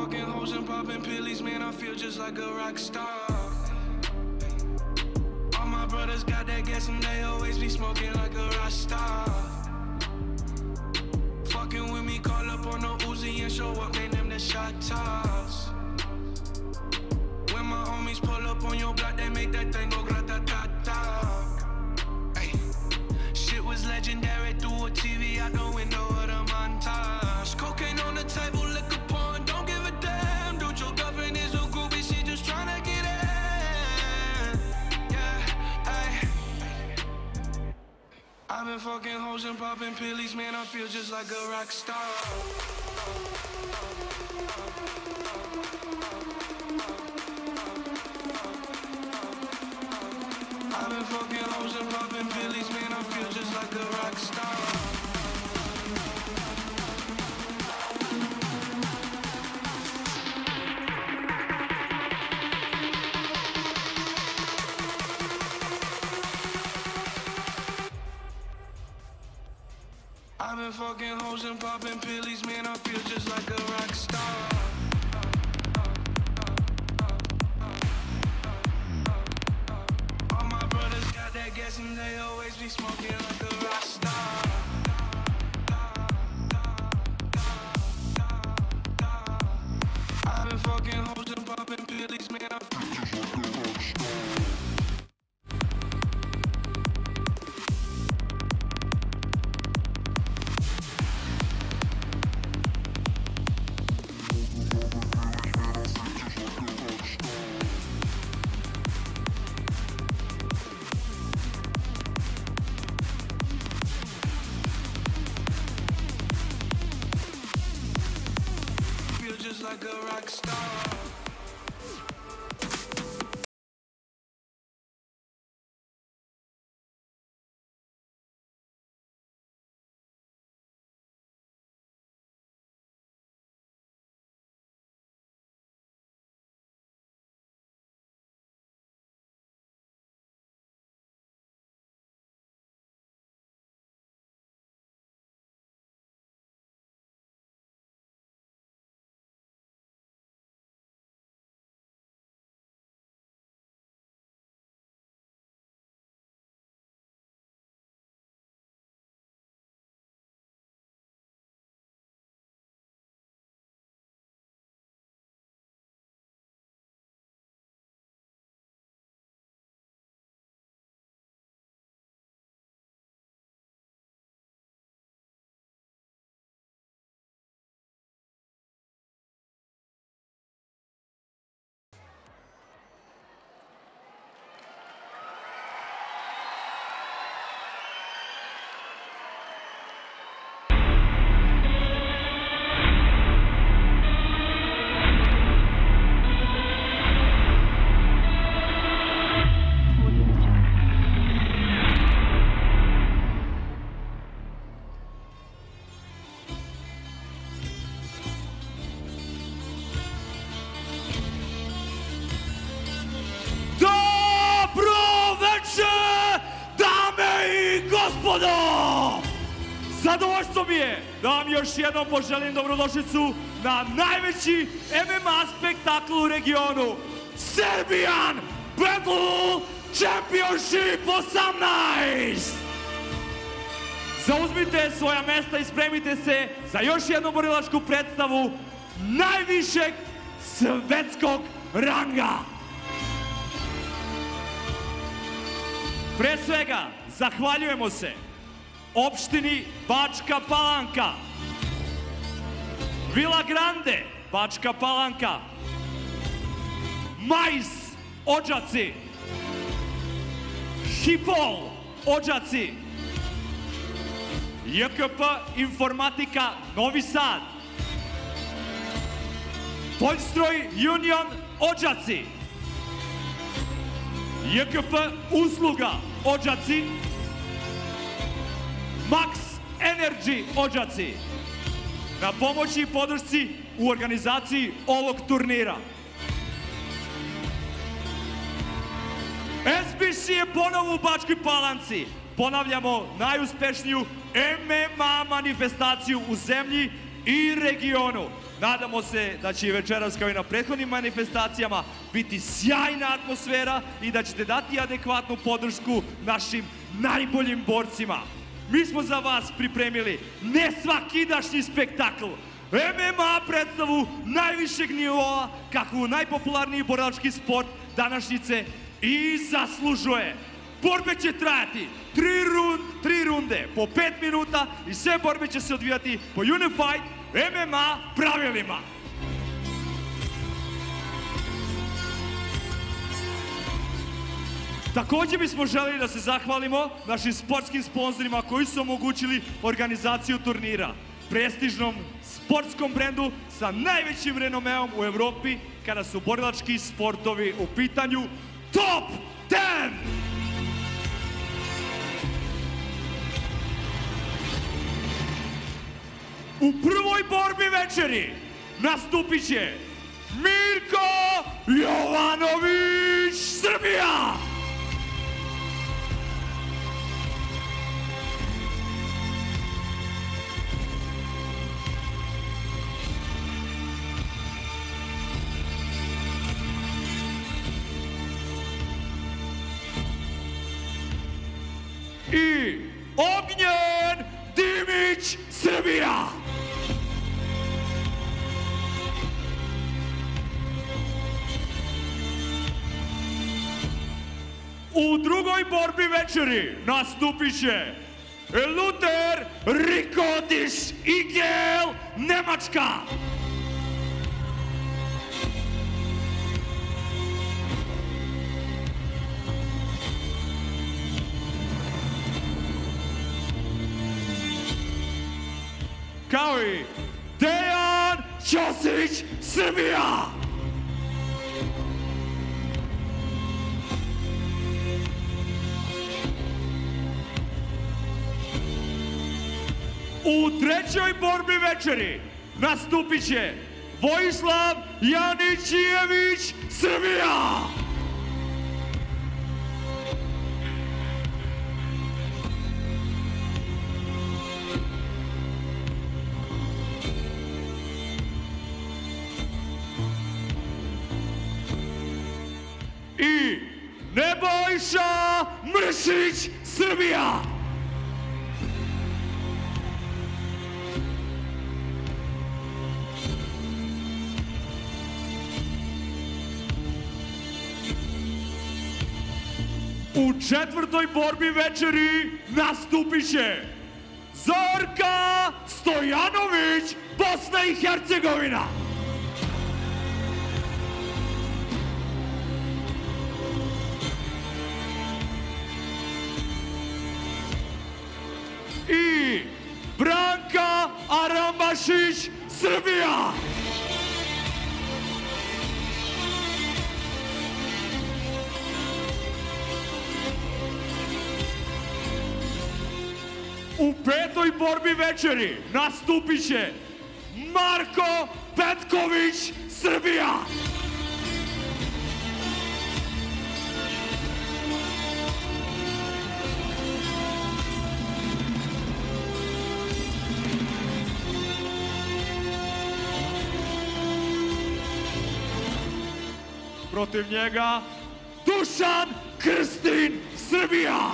fucking hoes and popping pillies, man, I feel just like a rock star. All my brothers got that gas and they always be smoking like a rock star. Fucking with me, call up on the Uzi and show up, name them the shot toss. When my homies pull up on your block, they make that thing go grata-ta-ta. Ay, shit was legendary through a TV out the window of the montage. Cocaine on the table, liquor porn, don't give a damn. Dude, your girlfriend is a groupie, she just tryna get in. Yeah, ay. I've been fucking hoes and popping pillies, man, I feel just like a rock star. I've been fucking hoes and popping pillies, man, I feel just like a rock star. I've been fucking hoes and popping pillies, man, I feel just like a rock star. All my brothers got that gas and they always be smoking like a rock star. I've been fucking hoes and popping pillies, man, I feel just like a rock star. Just like a rock star. Zadovoljstvo mi je da vam još jednom poželim dobrodošlicu na najveći MMA spektakl u regionu, Serbian Battle Championship 18! Zauzmite svoja mesta i spremite se za još jednu borilačku predstavu najvišeg svetskog ranga. Pre svega, zahvaljujemo se opštini Bačka Palanka, Vila Grande, Bačka Palanka, Majs, Odžaci, Hipol, Odžaci, JKP Informatika, Novi Sad, Poljstroj Union, Odžaci, JKP Usluga, Odžaci, Max Energy, Odžaci, na pomoći i podršci u organizaciji ovog turnira. SBC je ponovo u Bačkoj Palanci. Ponavljamo najuspešniju MMA manifestaciju u zemlji i regionu. Nadamo se da će i večeras kao i na prethodnim manifestacijama biti sjajna atmosfera i da ćete dati adekvatnu podršku našim najboljim borcima. Mi smo za vas pripremili nesvakidašnji spektakl, MMA predstavu najvišeg nivoa, kakvu najpopularniji borilački sport današnjice i zaslužuje. Borbe će trajati 3 runde po 5 minuta i sve borbe će se odvijati po Unified MMA pravilima. Također bismo želeli da se zahvalimo našim sportskim sponzorima koji su omogućili organizaciju turnira, prestižnom sportskom brendu sa najvećim renomeom u Evropi kada su borilački sportovi u pitanju, Top 10! U prvoj borbi večeri nastupit će Mirko Jovanović, Srbija! I Ognjen Dimić, Srbija! U drugoj borbi večeri nastupit će Luther Rikodiš Igel, Nemačka! Kao i Dejan Ćosić, Srbija! U trećoj borbi večeri nastupit će Vojislav Janićijević, Srbija! I Nebojša Mršić, Srbija! U četvrtoj borbi večeri nastupit će Zorka Stojanović, Bosna i Hercegovina! I Branka Arambašić, Srbija! U petoj borbi večeri nastupit će Marko Petković, Srbija! Protiv njega Dušan Krstin, Srbija!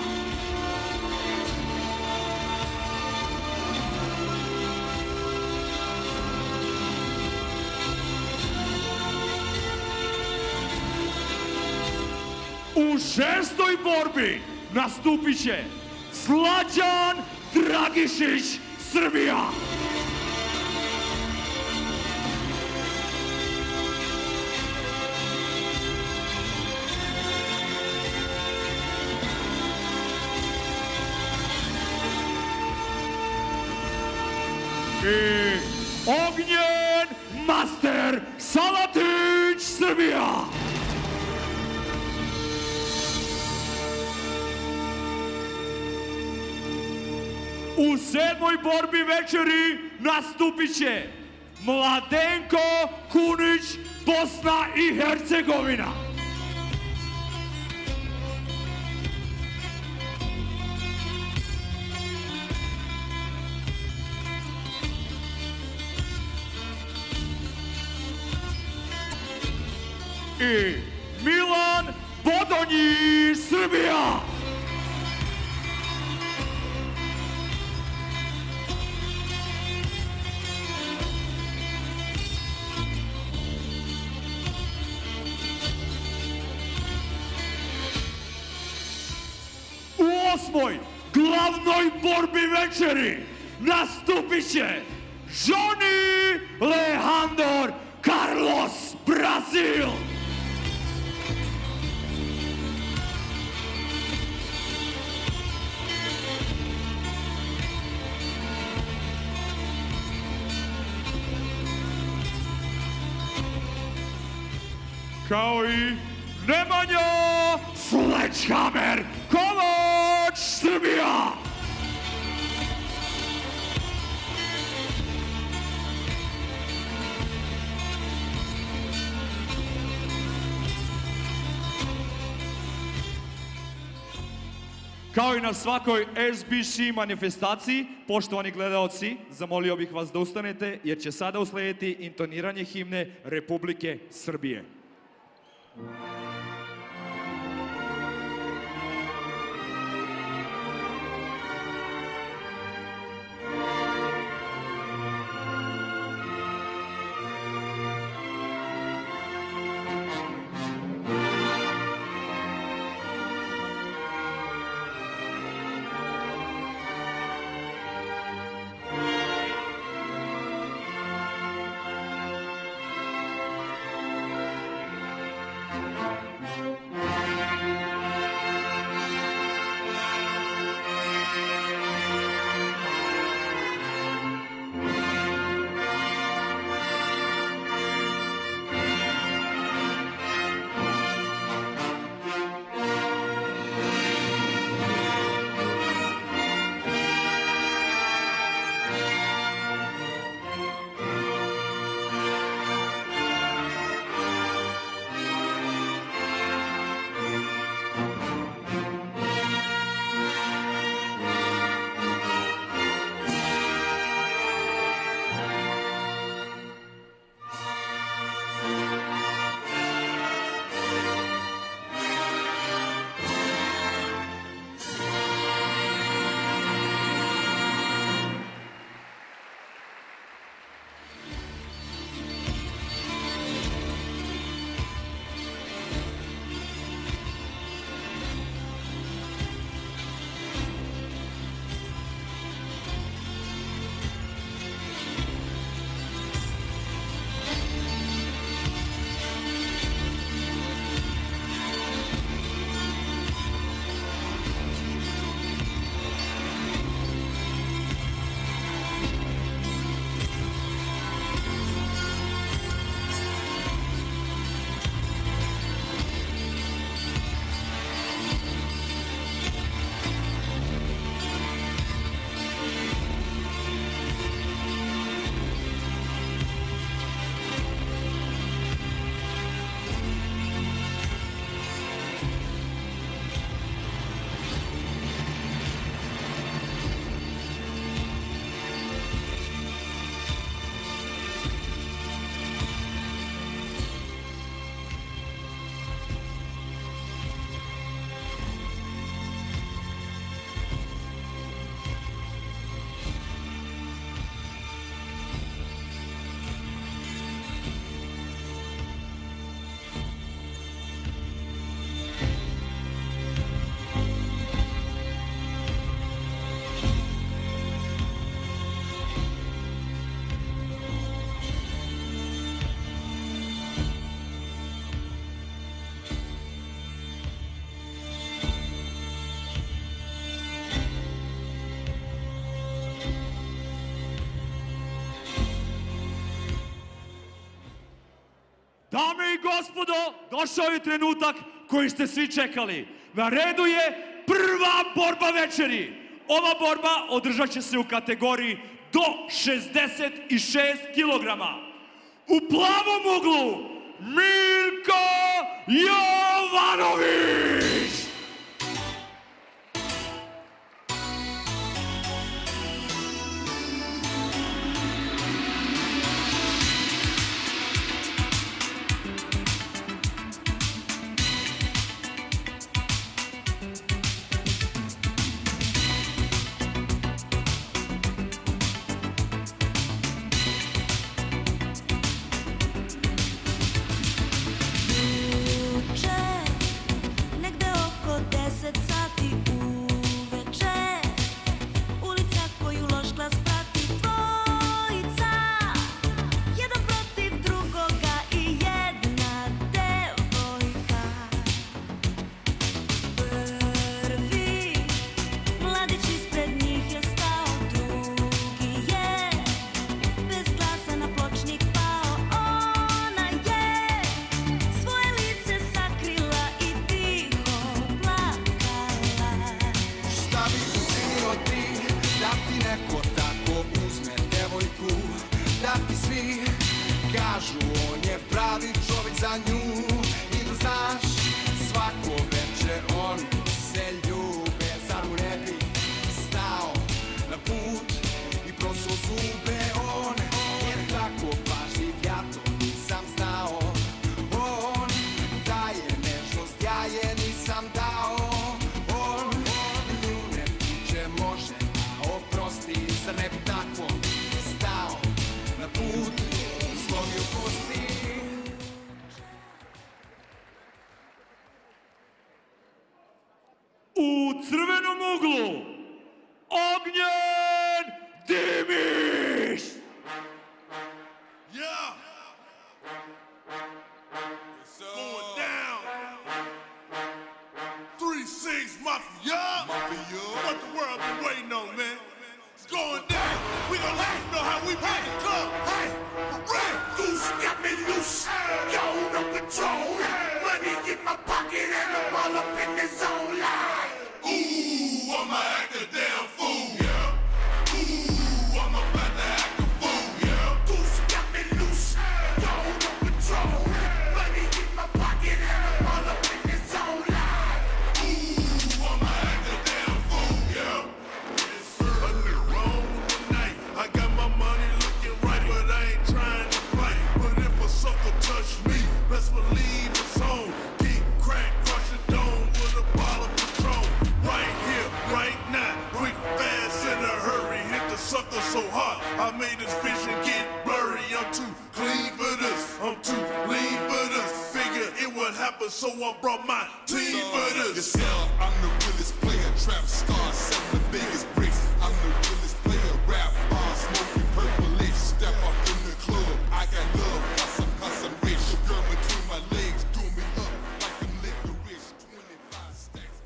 U šestoj borbi nastupit će Slađan Dragišić, Srbija! I Ognjen Master Salatić, Srbija! U sedmoj borbi večeri nastupit će Mladenko Kunić, Bosna i Hercegovina. i Milan Bodonji, Srbija. U osmoj glavnoj borbi večeri nastupit će Johnny Leandor Carlos, Brazil. Kao i Nemanja Sledgehammer Kovač, Srbija. Kao i na svakoj SBC manifestaciji, poštovani gledaoci, zamolio bih vas da ustanete jer će sada uslediti intoniranje himne Republike Srbije. Dame i gospodo, došao je trenutak koji ste svi čekali. Na redu je prva borba večeri. Ova borba održat će se u kategoriji do 66 kilograma. U plavom uglu Milko Jovanović. za nju i da znaš svako večer on se ljube, zar mu ne bi stao na put i prosuo zube on, jer tako pažljiv ja to nisam znao, on daje nežnost, ja je nisam dao, on nju ne tuče, može da oprosti, zar ne bi tako stao na put i slomio kosti. U crvenom uglu Ognjen Dimiš! Yeah! Going down! 3-6 Mafia! What the world been waiting on, man? It's going down! We gonna let you know how we play the club! Hey! Right! Goose got me loose! Go no control! Money in my pocket and I'm all up in the zone like ooh, I'ma act a damn fool! Yeah! Ooh, I'm about to act a fool! Yeah! Goose got me loose! Go no control! Money in my pocket and I'm all up in the zone like ooh, I'ma act a damn fool! Yeah! Yes, sir! Nothing wrong tonight. I got my money looking right, but I ain't trying to fight. But if a sucker touch me, best believe it's on. Keep crack, crush the dome with a bottle of Patron. Right here, right now, quick, fast, in a hurry. Hit the sucker so hard, I made his vision get blurry. I'm too clean for this, I'm too lean for this. Figure it would happen, so I brought my team for this. Yes, sir, I'm the realest player, trap star, selling the biggest bricks. I'm the realest player, rap, smoking purple lips. Step up in the club, I got love, cause I'm rich. Girl between my legs, do me up like I'm licorice. 25 stacks.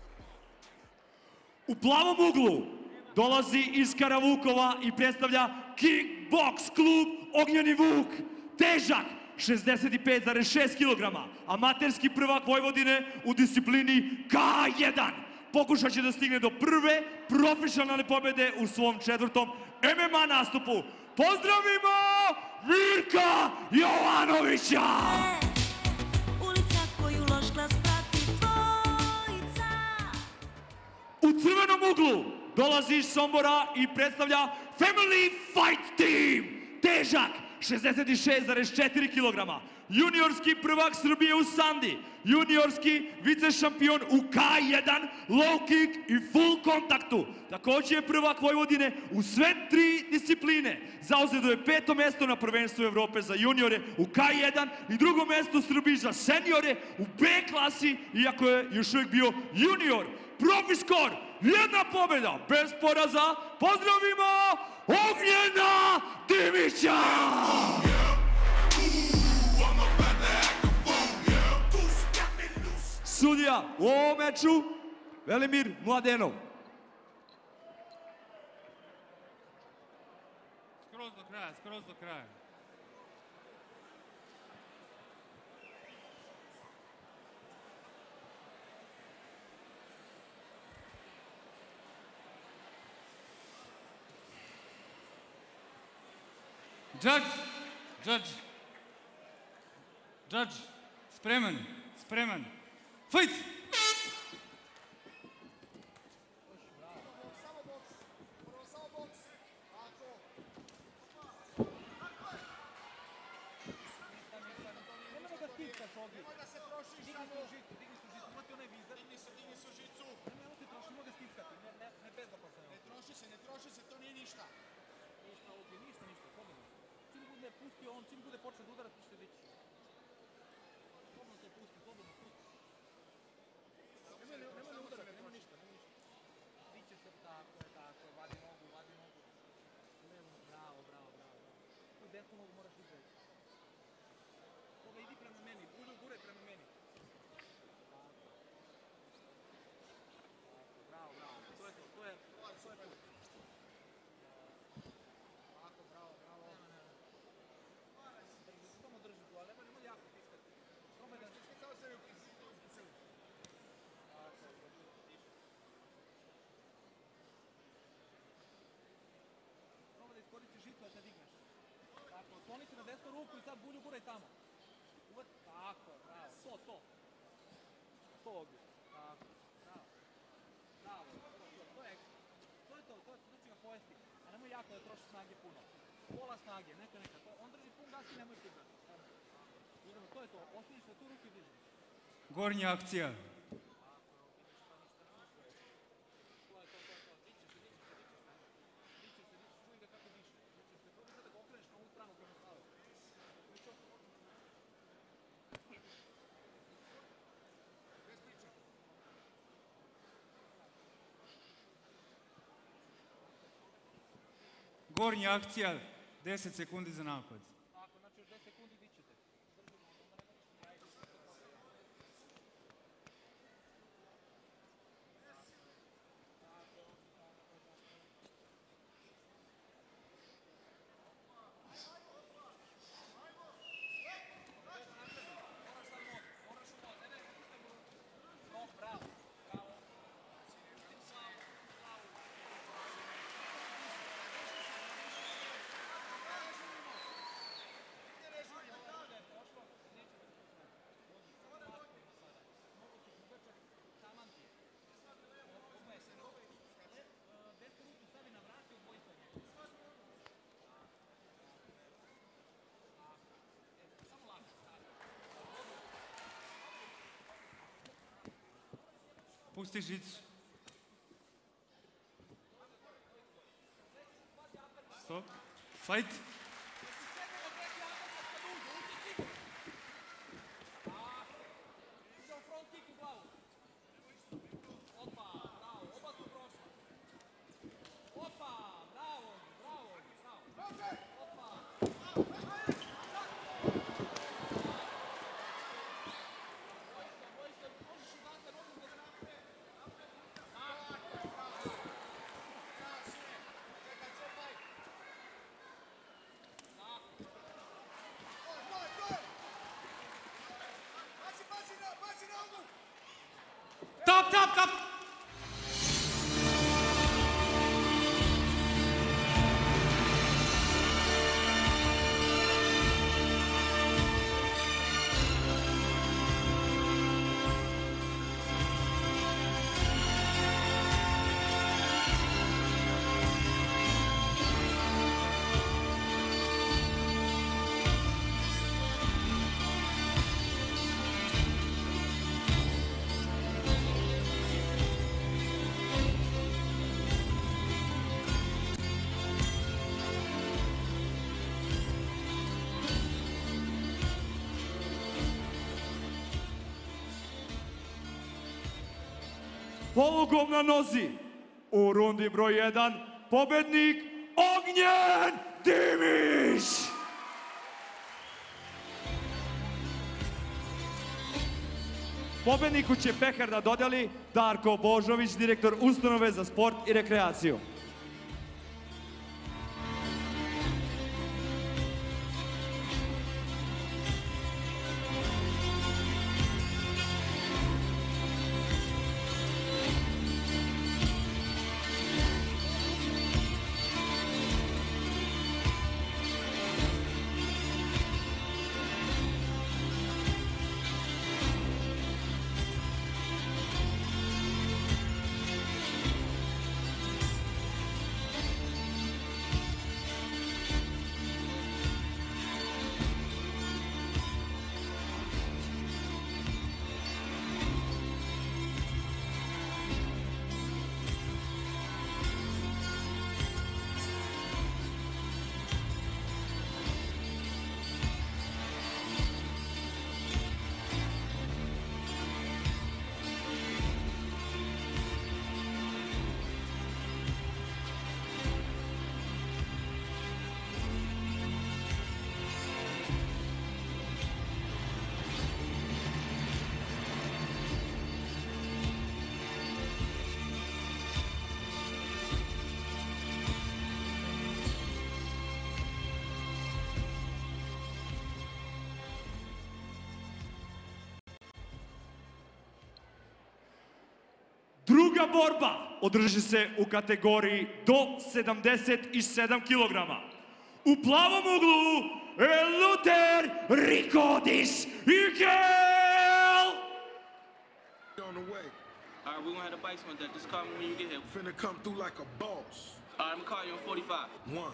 U plavom uglu dolazi iz Karavukova i predstavlja Kickbox klub Ognjeni Vuk. Težak 65,6 kg, amaterski prvak Vojvodine u disciplini K1. Pokušat će da stigne do prve profesionalne pobjede u svom 4. MMA nastupu. Pozdravimo Mirka Jovanovića! Ulica koju loš glas prati dvojica. U crvenom uglu dolazi iz Sombora i predstavlja Family Fight Team. Težak 66,4 kg. Juniorski prvak Srbije u sandi. Juniorski vice šampion u K1, low kick i full kontaktu. Također je prvak Vojvodine u sve 3 discipline. Zauzedo je 5. mjesto na prvenstvu Evrope za juniore u K1 i 2. mjesto u Srbiji za seniore u B klasi, iako je još uvijek bio junior. Profi skor, 1 pobjeda, bez poraza. Pozdravimo Ognjena Dimića! Sudija u ovom meču, Velimir Mladenov. Skroz do kraja, skroz do kraja. Judge, spreman. Fight! Čim bude počeo da udara, ti ćete dići. Slobodno se pusti, slobodno pusti. Nemoj ne udarati, nema ništa. Diće se, tako je, vadi nogu. Bravo. Tu desnu nogu moraš izreći. Toga idi prema meni, guraj prema meni. Bravo. To je to. Samo drži tu, ali nemoj jako stiskati. Probaj da... Samo sebi upisati. Probaj da iskoristiš žicu, da te digneš. Tako, skloni se na desnu ruku i sad bulju guraj tamo. Uvati, tako. tog. Tako, bravo. Bravo, to je ekstra. To je znači ga pojesti. A nemoj jako da troši snage puno. Pola snage, neka. On drži pun gas i nemoj pun gas. Idemo, to je to. Ostaviš se tu, ruke diži. Gornja akcija. To je to. Dićeš se. Čuj ga kako diše. Dićeš se, probaj sad da ga okreneš na ovu stranu prema stavu. Gornja akcija, 10 sekundi za napad. Tako, znači još 10 sekundi dićete. Pusti žicu. Stop. Fight. Idemo front kick u glavu. Opa, bravo, oba su prošla. Opa, bravo. Opa. Boj se, možeš udati nogu da ga napre. Tap. Polugom na nozi. U rundi broj 1, pobednik Ognjen Dimiš! Pobedniku će pehar da dodeli Darko Božović, direktor Ustanove za sport i rekreaciju. Druga borba održi se u kategoriji do 77 kg. U plavom uglu Luther Rikodis Ikel! have the bikes one day. Just call me when you get here. Finna come through like a boss. All right, I'm gonna call you in 45. One.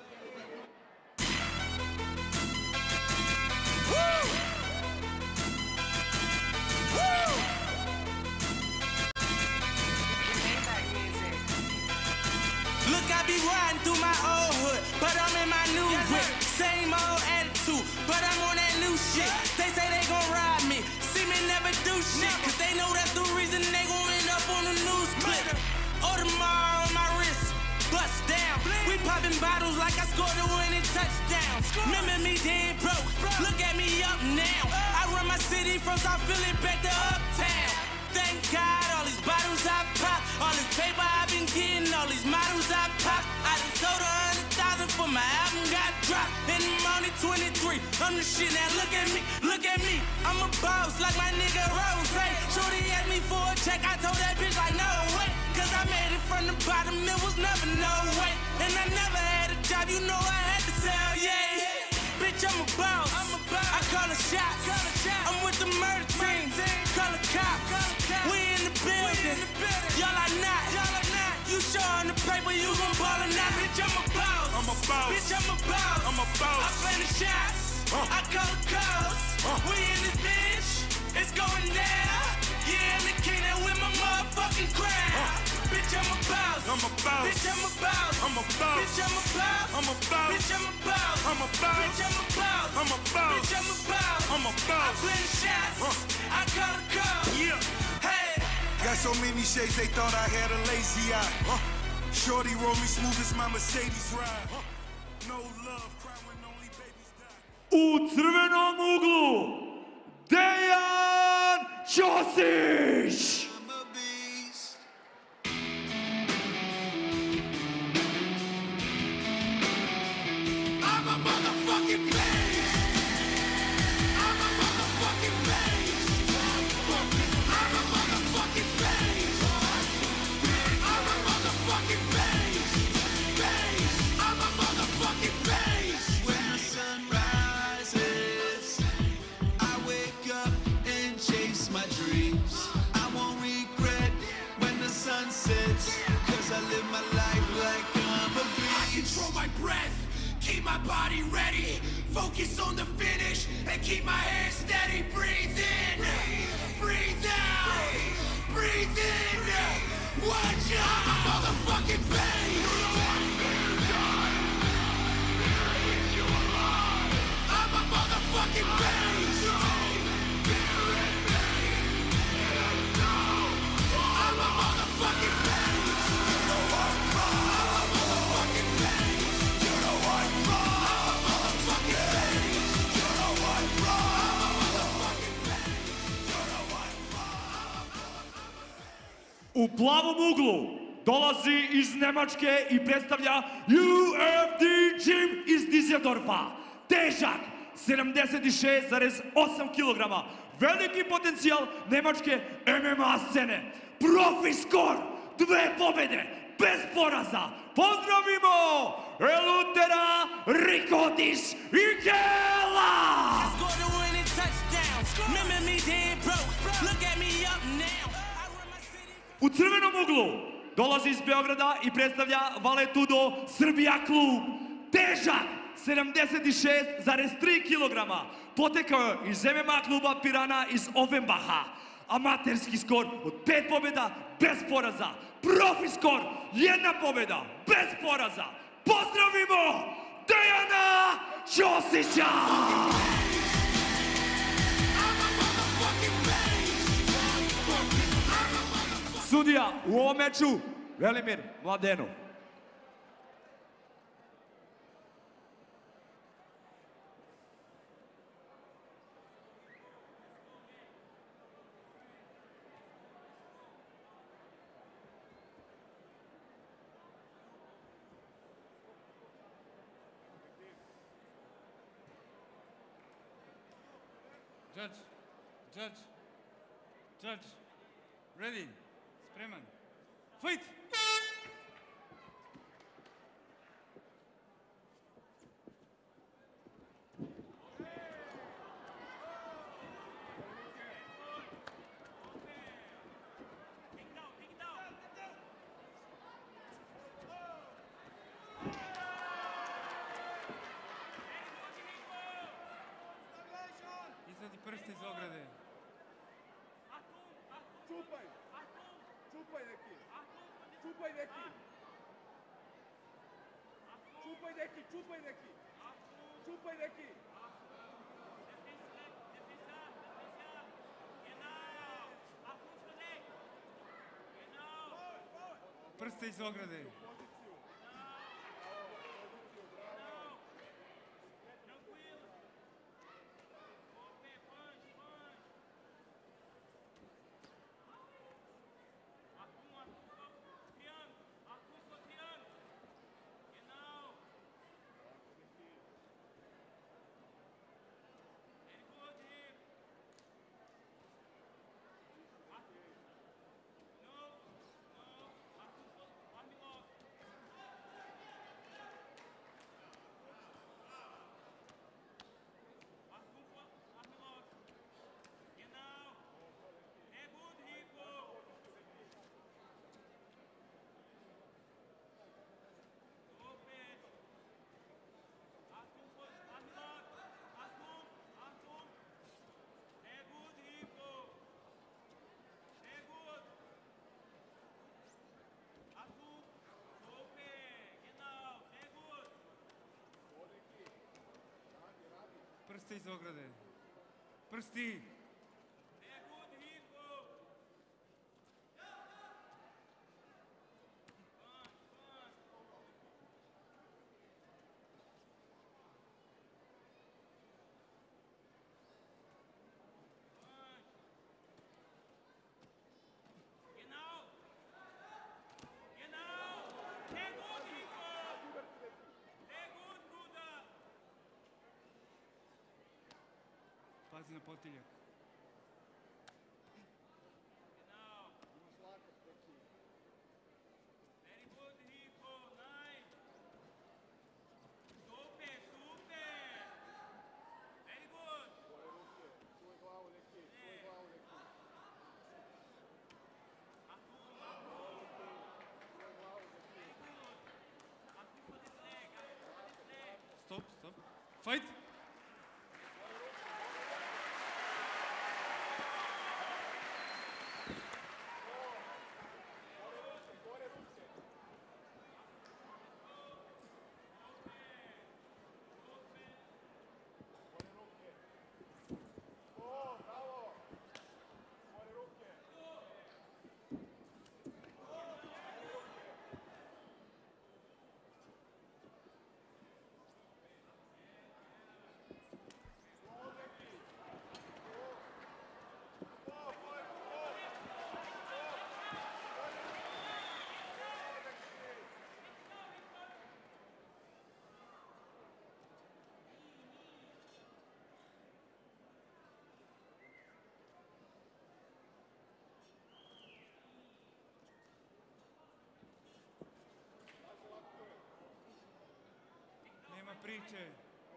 Look, I be riding through my old hood, but I'm in my new whip. Same old attitude, but I'm on that new shit. They say they gon' ride me, see me never do shit, cause they know that's the reason they gon' end up on the news clip. Audemars on my wrist, bust down. We popping bottles like I scored a winning touchdown. Remember me dead broke, look at me up now. I run my city from South Philly back to Uptown. Thank God, all these bottles I pop, all this paper I've been getting, all these models I pop. I just sold 100,000 for my album got dropped. And I'm only 23, I'm the shit, now look at me, I'm a boss like my nigga Rose. Hey, shorty asked me for a check, I told that bitch like no way, cause I made it from the bottom, it was never no way. And I never had a job, you know I had to sell, yeah. Bitch, I'm a boss, I call a shot, I'm with the murder team, call a cop. We in the building, y'all are not. You showin' the paper, you gon' ball or not. Bitch, I'm a boss. Bitch, I'm a boss. I play the shots, I call the calls. We in this bitch, it's going down. Yeah, I'm the king that with my motherfucking crown. Bitch, I'm a boss. Bitch, I'm a boss. Bitch, I'm a boss. Bitch, I'm a boss. Bitch, I'm a boss. Bitch, I'm a boss. I play the shots, I call the calls. Yeah. Hey. Got so many shades they thought I had a lazy eye. Shorty roll me smooth as my Mercedes ride. No love, cry when only babies die. U crvenom uglu Dejan Ćosić! I'm a beast. I'm a motherfucking beast. I'm a motherfucking beast. I'm a motherfucking beast. I'm a motherfucking beast. I'm a motherfucking beast. When the sun rises, I wake up and chase my dreams. I won't regret when the sun sets, cause I live my life like I'm a I beast. control my breath, keep my body ready, focus on the finish, and keep my head steady. Breathe in, breathe out, breathe in. Watch out, I'm a motherfucking beast. I'm a motherfucking beast. I'm a motherfucking beast. You know I'm a motherfucking beast. You know I'm a motherfucking beast. You know I'm a motherfucking beast. You know I'm U plavom uglu dolazi iz Nemačke i predstavlja UFD Gym iz Düsseldorfa. Težak 76,8 kg. Veliki potencijal nemačke MMA scene. Profi skor, 2 pobjede, bez poraza. Pozdravimo Elutera Rikotis Ikela! Scored a winning touchdown. Remember me dead broke, look at me up now. I run my city. U crvenom uglu dolazi iz Beograda i predstavlja Valetudo Srbija klub. Težak 76,3 kg. Potekao je iz MMA kluba Pirana iz Offenbacha. Amaterski skor od 5 pobjeda bez poraza. Profi skor 1 pobjeda bez poraza. Pozdravimo Dejana Ćosića! Sudija u ovom meču Velimir Mladenov. Judge, ready, spreman, fight! Prste iz ograde. Čupaj! Čupaj neki! Čupaj neki! Čupaj neki! Čupaj neki! Čupaj neki! Prste iz ograde. Prste iz ograde. Prsti! Pazi na potiljak. Stop, stop. Fight! Nema priče.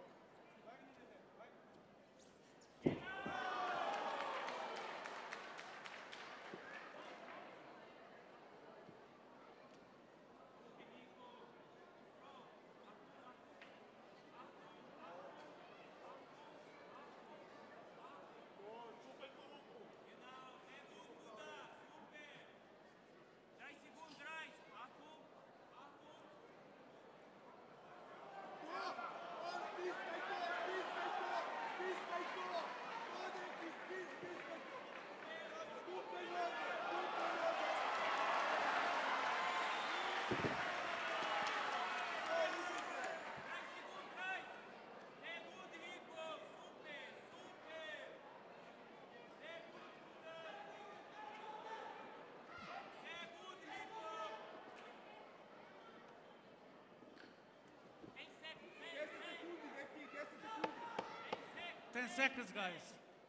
Ten seconds, guys.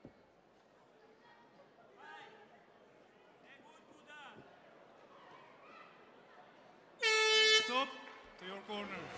Stop to your corners.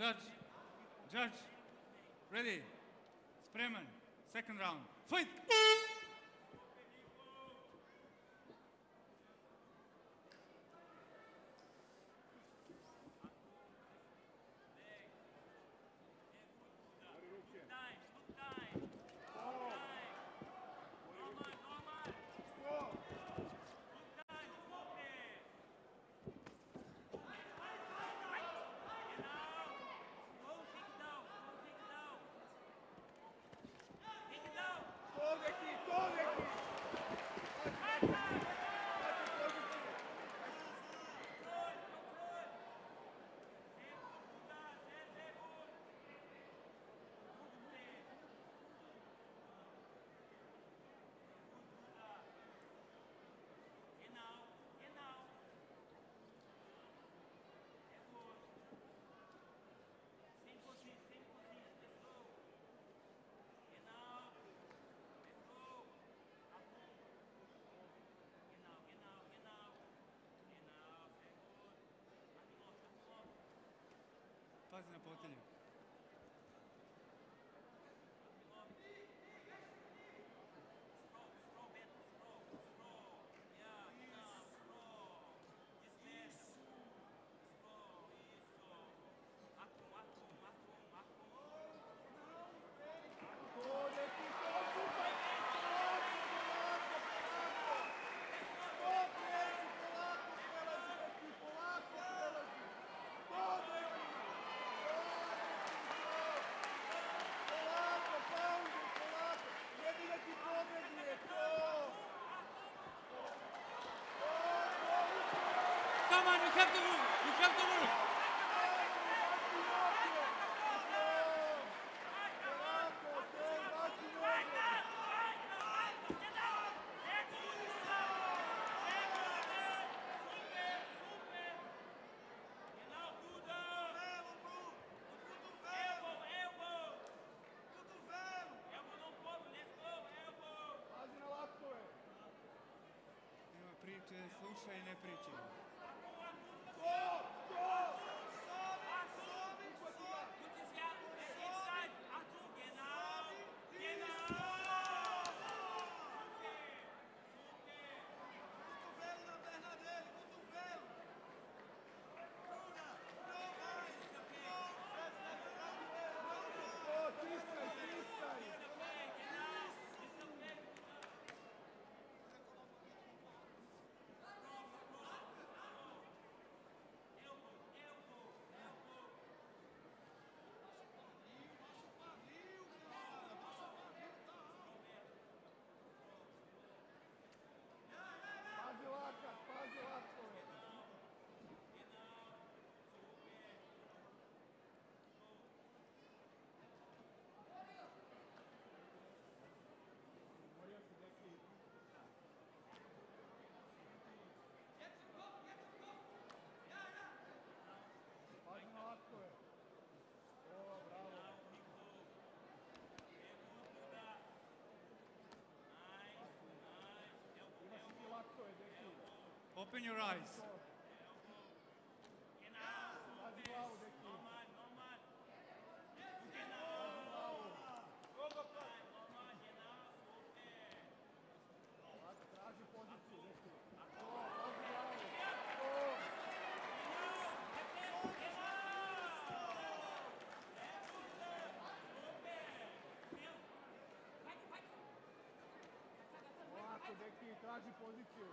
Judge. Judge. Ready. Spreman. Second round. Fight! Pazi na potelju. Come on, you have to move. You have to move. Nema priče, slušaj, ne pričaj. Open your eyes. Traži poziciju.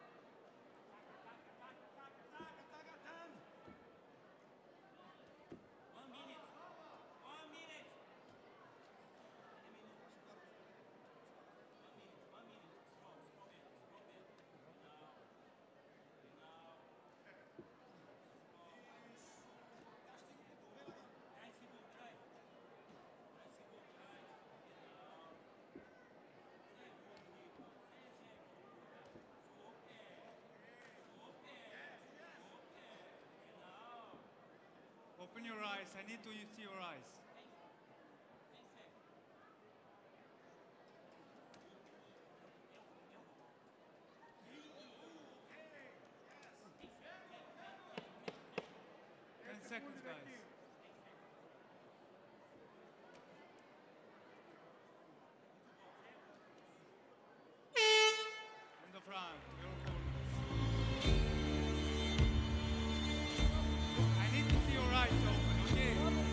Open your eyes. I need to see your eyes. Seconds, guys. front, your opponents. I need to see your eyes open, okay?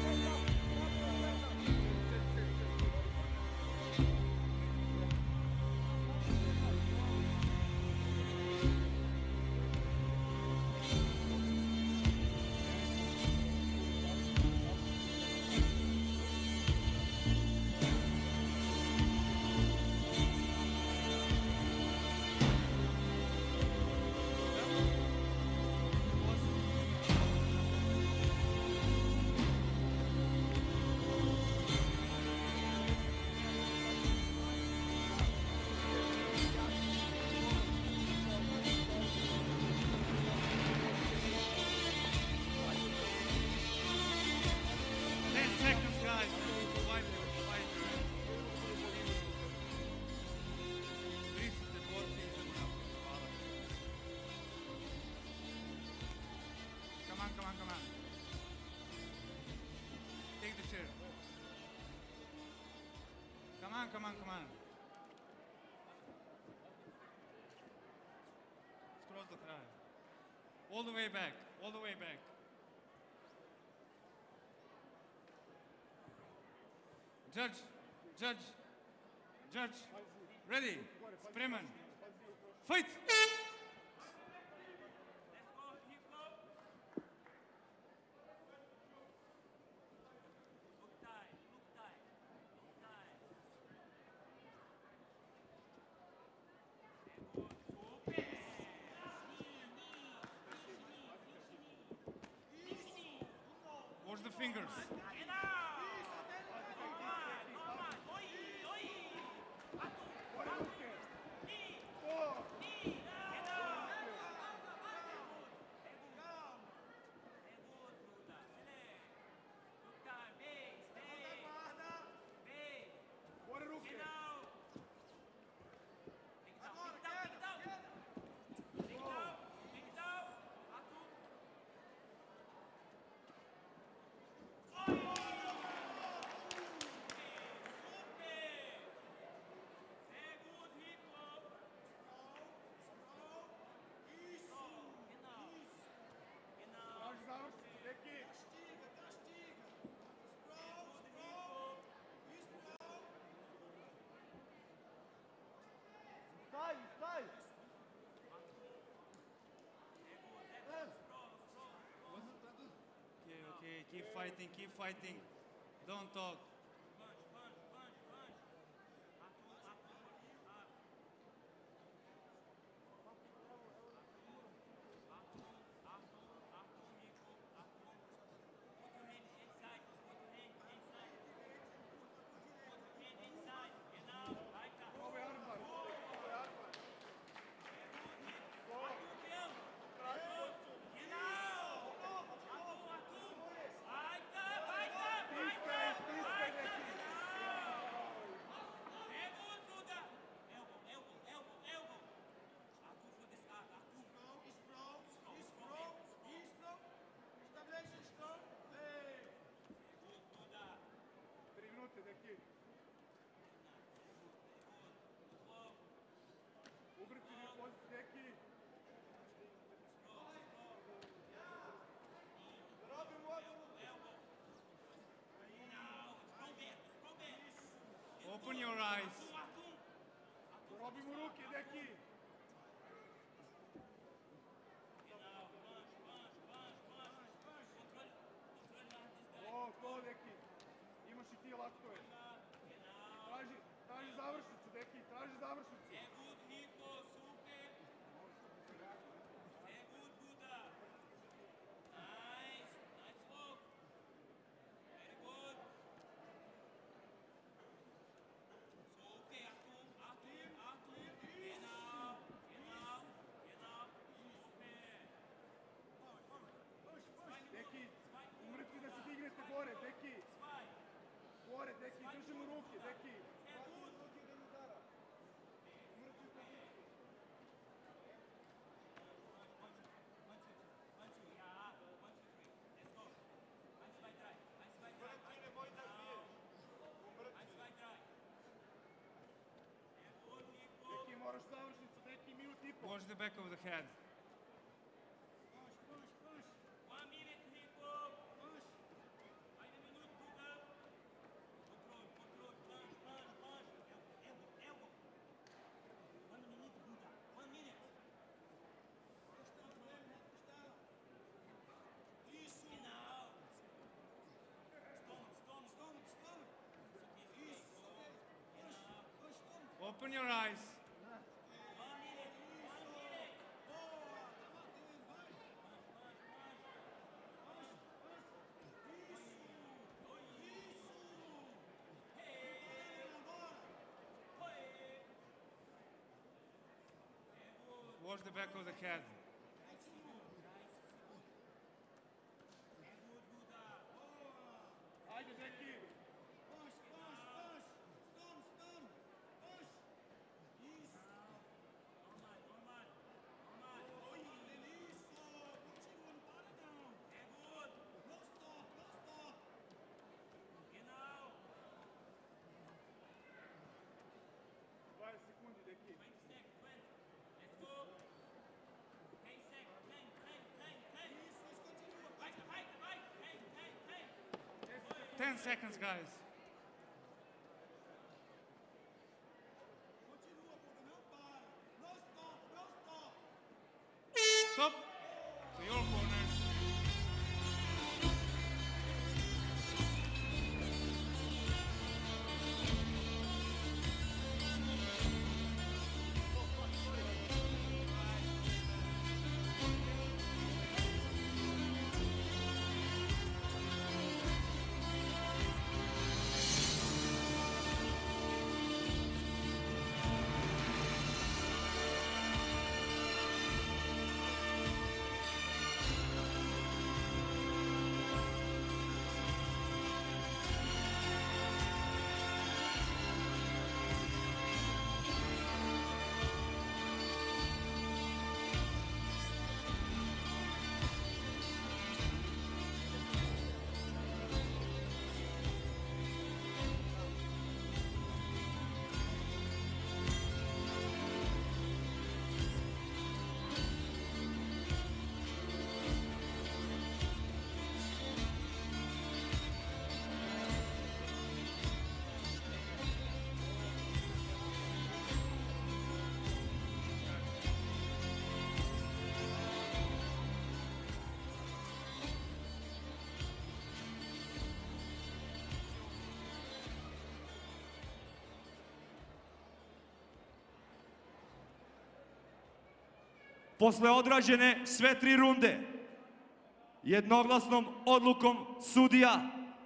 Come on. Take the chair. Come on. Let's cross the crowd. All the way back. Judge. Ready? Spreman. Fight! Watch the fingers. Staj! Okay, keep fighting. Don't talk. Open your eyes. Robi mu ruke, deki! To, deki. Imaš i ti laktove. Traži završnicu, deki, traži završnicu. Watch the back of the head. Open your eyes. Watch the back of the head. Ajde, deki! Sekundi, deki! 10 seconds, guys. Stop. To your corners. Posle odrađene sve 3 runde, jednoglasnom odlukom sudija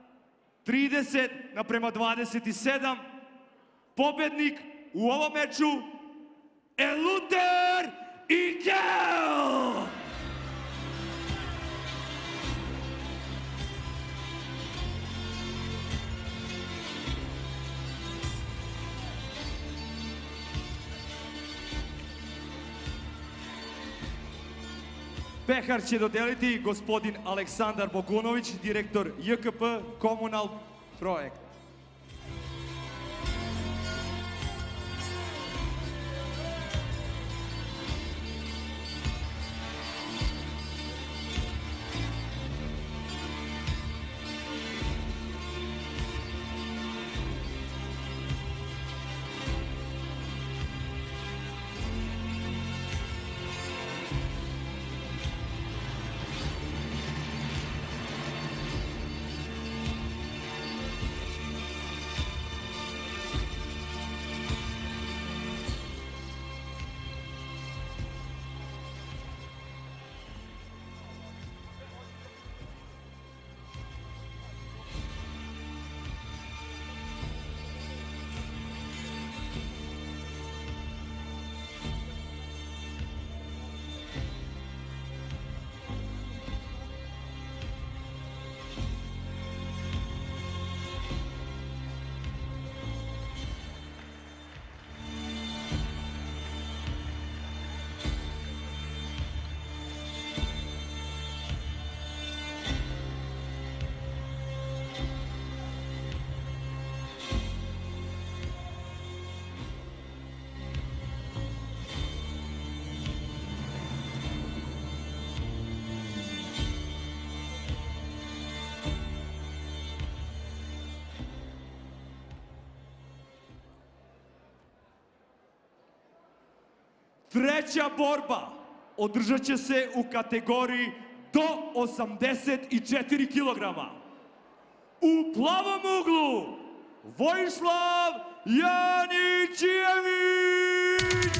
30:27, pobednik u ovom meču Eluter Ikel! Pehar će dodeliti gospodin Aleksandar Bogunović, direktor JKP Komunal Projekt. Treća borba održat će se u kategoriji do 84 kilograma. U plavom uglu Vojislav Janićijević!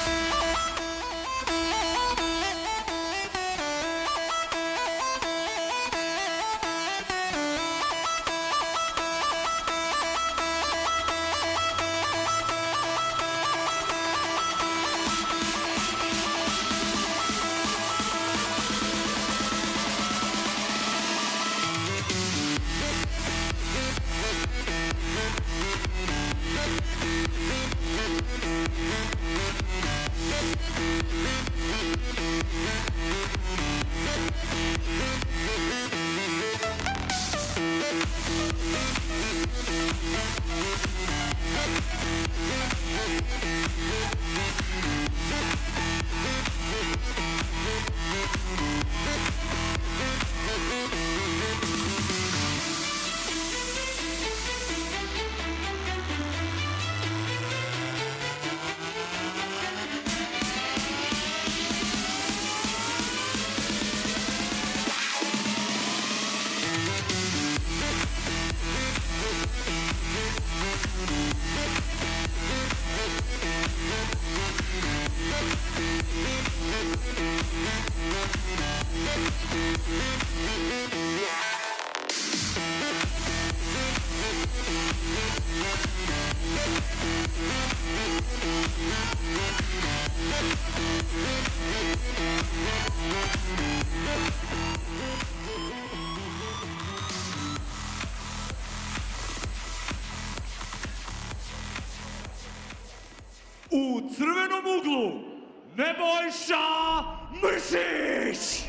U crvenom uglu Nebojša Mršić!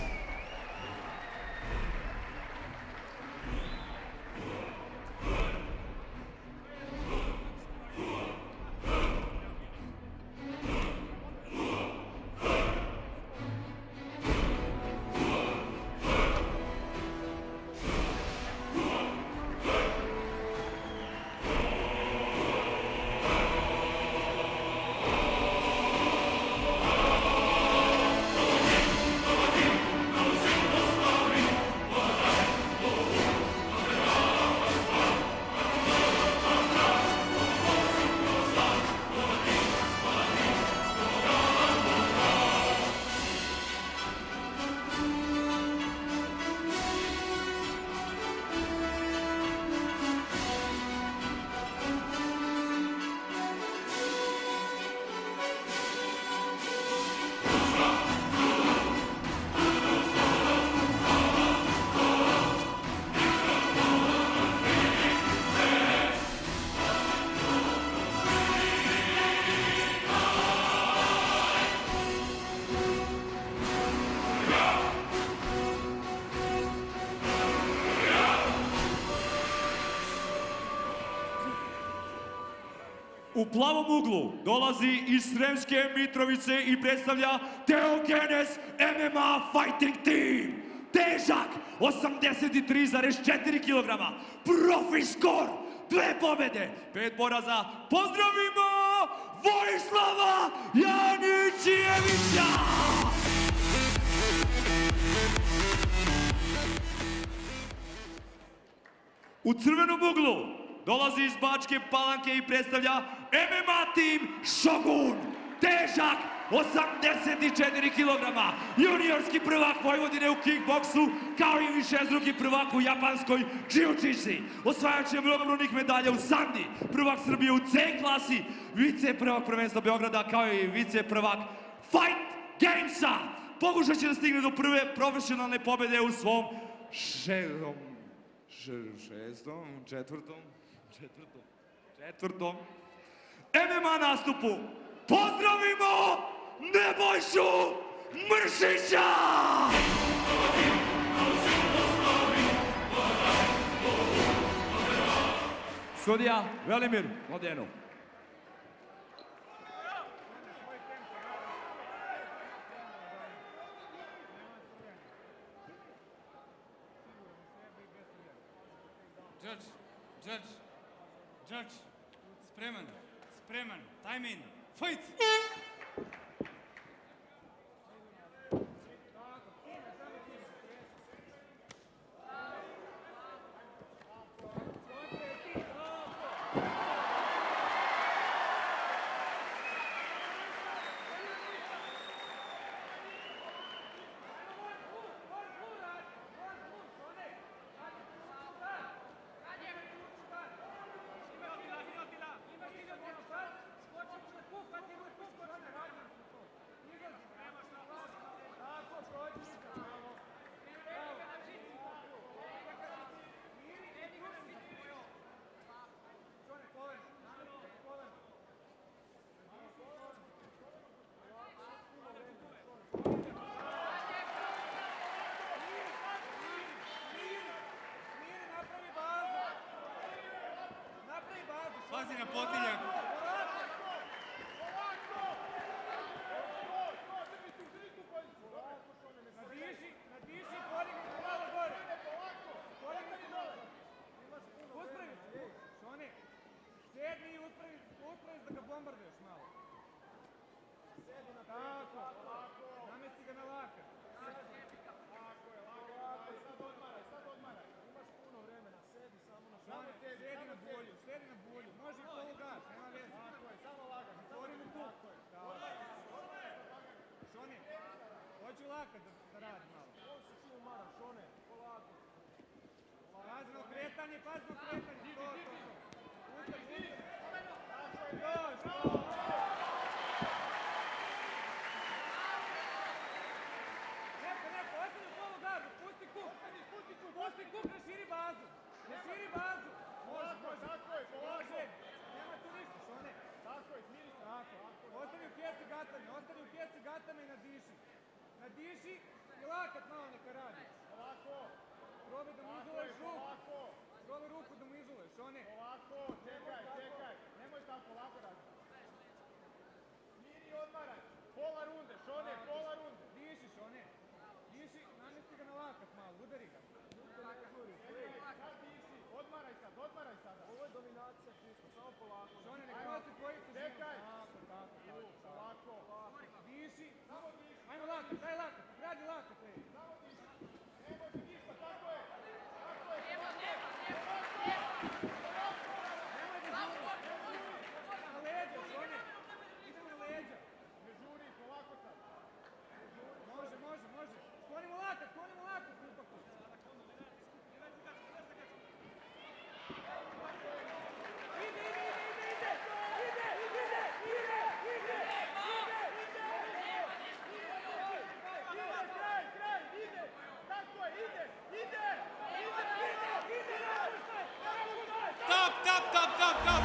U plavom uglu dolazi iz Sremske Mitrovice i predstavlja Teogenes MMA Fighting Team. Težak 83,4 kg. Profi skor, 2 pobjede, 5 poraza. Pozdravimo Vojislava Janićijevića! U crvenom uglu dolazi iz Bačke Palanke i predstavlja MMA tim Shogun. Težak 84 kg. Juniorski prvak Vojvodine u kickboksu, kao i višestruki prvak u japanskoj jiu-jitsu. Osvajač je mnogobrojnih medalja u Sandi, prvak Srbije u C klasi, vice prvak prvenstva Beograda, kao i vice prvak Fight Gamesa. Pokušat će da stigne do prve profesionalne pobjede u svom četvrtom MMA nastupu. Pozdravimo Nebojšu Mršića! Sudija Velimir Mladenov. Judge, spreman, time in, fight! Pazi na potiljak. Nadiši, podigni se malo gore. Podigni se malo. Uspravi se. Šone, sedni i uspravi da ga bombarduješ malo. Tako. Namesti ga na lakat. Sad odmaraj. Imaš puno vremena. Sedi samo na šone. Sedi na bulju. Može i polugaš, nema veze. Tako je, samo lagat. Otvori mu kuk. Šone, hoću lakat da radi malo. On se čim umara, Šone, polako. Pazi na okretanje. To. Ustavi. Tako je, Neko, ostani u polugaru, pusti kuk, raširi bazu. Može. Tako je, polaže. Nema tu ništa, Šone. Tako je, smiri se. Tako. Ostani u kjeci gatame i nadiši i lakat malo neka radi. Ovako. Probaj da mu izoluješ ruku. Probaj ruku da mu izoluješ, Šone. Ovako, čekaj. Nemoj tako, lako radi. Smiri i odmaraj. Pola runde, Šone, pola runde. Diši, Šone. Namesti ga na lakat malo, udari ga. Sad diši, odmaraj sada. Ovo je dominacija čisto, samo polako. Šone, nek nosi tvoji težinu. Čekaj. Tako. Diši, samo diši. Ajmo lakat, daj lakat, gradi lakat. Samo diši. Ne može ništa, tako je. Na leđa, Šone. Idemo na leđa. Ne žuri, polako sad. Može. Sklonimo lakat, glupaku. Tap.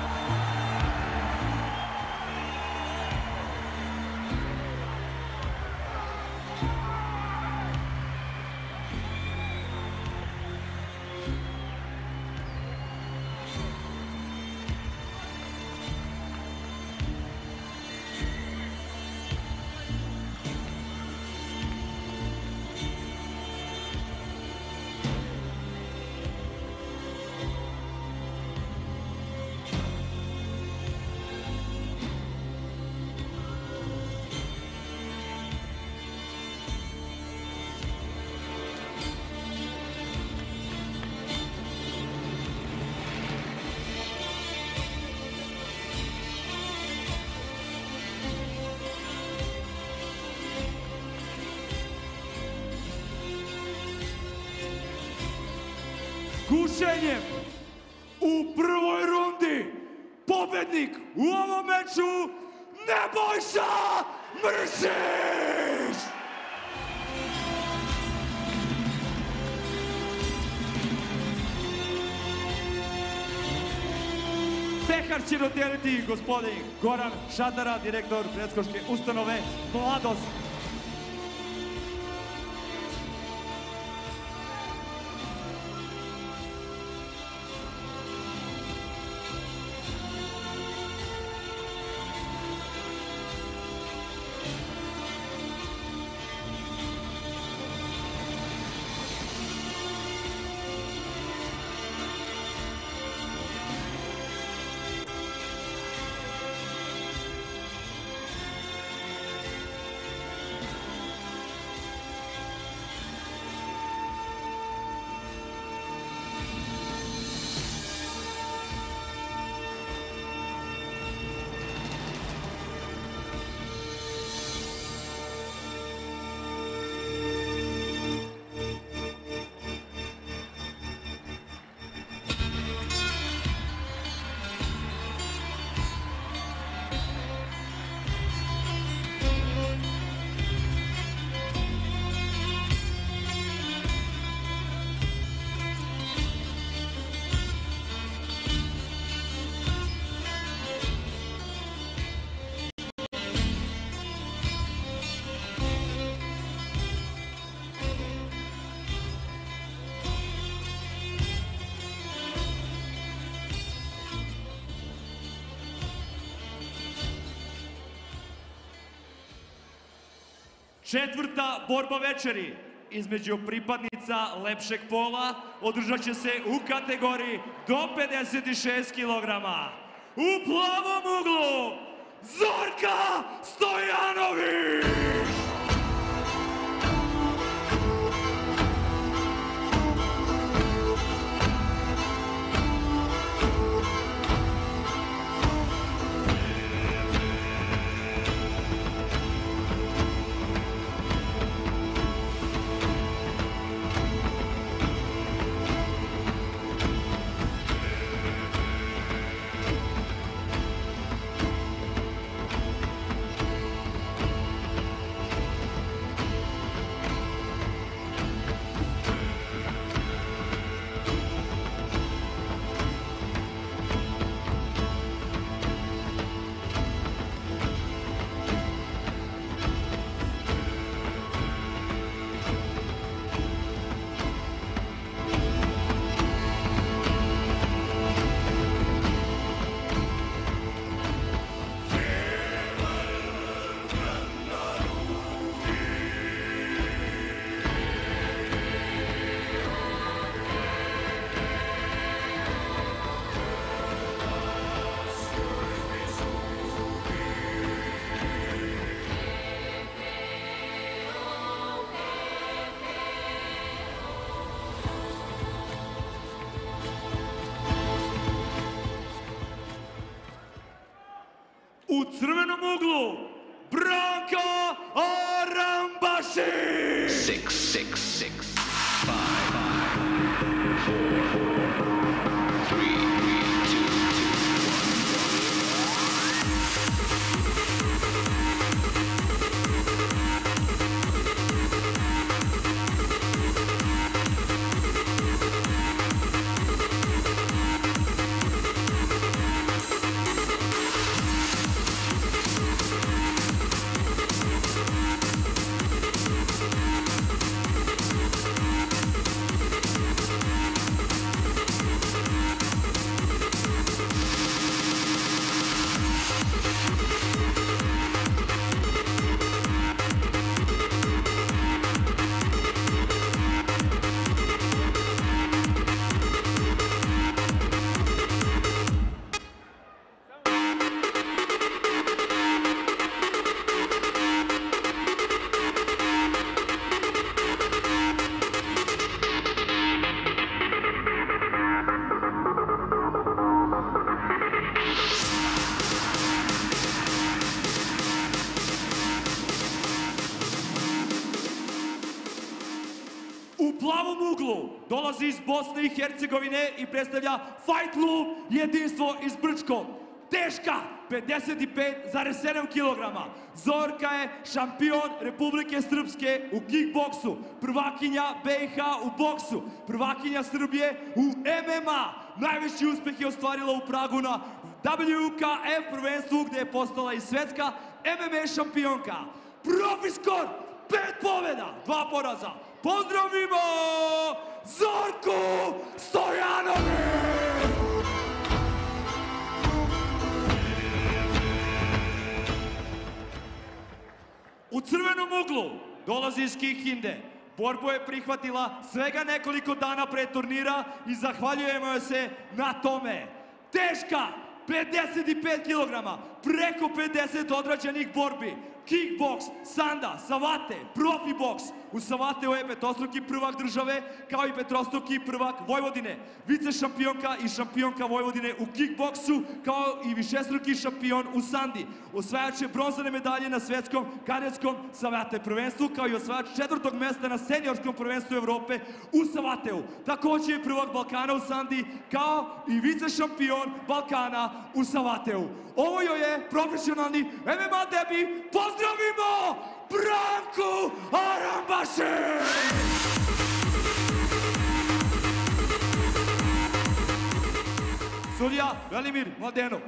Gušenjem u prvoj rundi pobednik u ovom meču Nebojša Mršić! Pehar će dodijeliti gospodin Goran Šadara, direktor predškolske ustanove Mladost. Četvrta borba večeri između pripadnica lepšeg pola održat će se u kategoriji do 56 kg. U plavom uglu Zorka Stojanović! U crvenom uglu, Branka Arambaši! 6, 6, 6, 5, 4, 3, 2, U plavom uglu dolazi iz Bosne i Hercegovine i predstavlja Fight Club Jedinstvo iz Brčkog. Teška 55,7 kg. Zorka je šampion Republike Srpske u kickboksu, prvakinja BiH u boksu, prvakinja Srbije u MMA. Najveći uspeh je ostvarila u Pragu na WKF prvenstvu gde je postala i svetska MMA šampionka. Profi skor 5 pobjeda, 2 poraza. Pozdravimo Zorku Stojanović! U crvenom uglu dolazi iz Kikinde. Borbu je prihvatila svega nekoliko dana pre turnira i zahvaljujemo joj se na tome. Teška 55 kg, preko 50 odrađenih borbi. Kickboks, sanda, savate, profi boks. U savateu je petostruki prvak države, kao i petostruki prvak Vojvodine. Vice šampionka i šampionka Vojvodine u kickboksu, kao i višestruki šampion u sandi. Osvajač je bronzane medalje na svetskom kadetskom savate prvenstvu, kao i osvajač 4. mesta na seniorskom prvenstvu Evrope u savateu. Također je prvak Balkana u sandi, kao i vice šampion Balkana u savateu. Ovo joj je profesionalni MMA debi. Pozdravimo Branku Arambaši! Sudija Velimir Mladenov.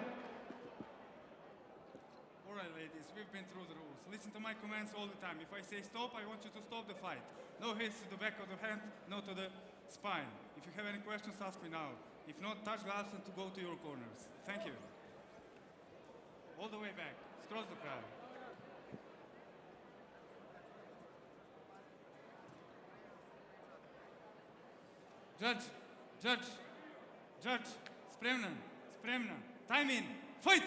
All right, ladies, we've been through the rules. Listen to my commands all the time. If I say stop, I want you to stop the fight. No hits to the back of the hand, no to the spine. If you have any questions, ask me now. If not, touch gloves and to go to your corners. Thank you. All the way back, skroz do kraja. Judge, spremna, time in, fight!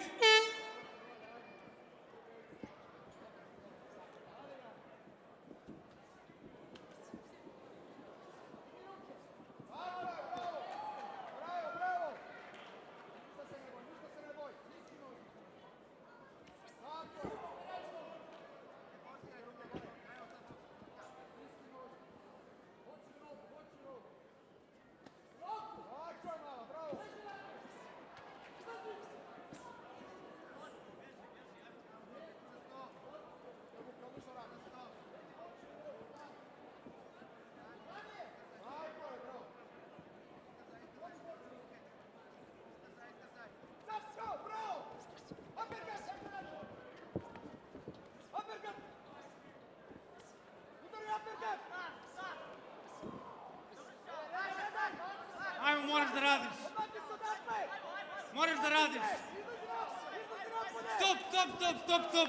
Ajmo, moraš da radiš. Moraš da radiš. Stop.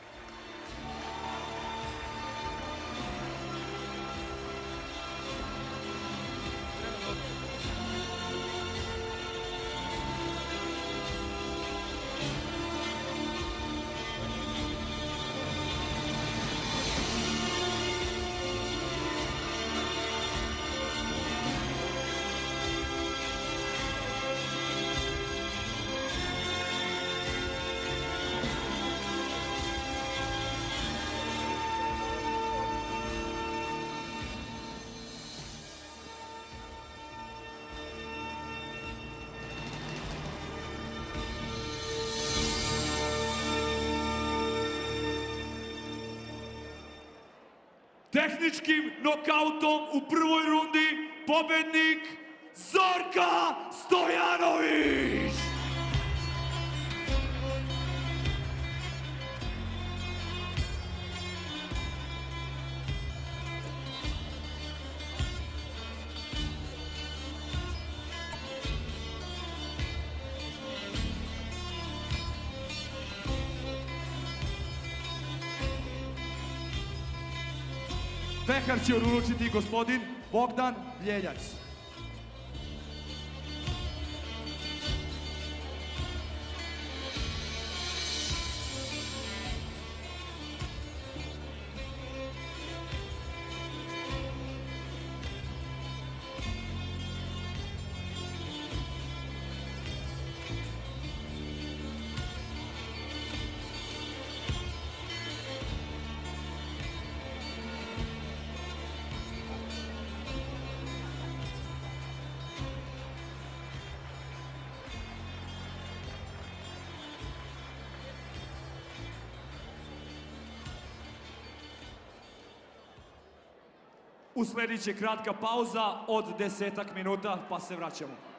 Tehničkim nokautom u prvoj rundi pobednik Zorka Stojanović! Pehar će uručiti gospodin Bogdan Ljeljac. Usledit će kratka pauza od 10 minuta, pa se vraćamo.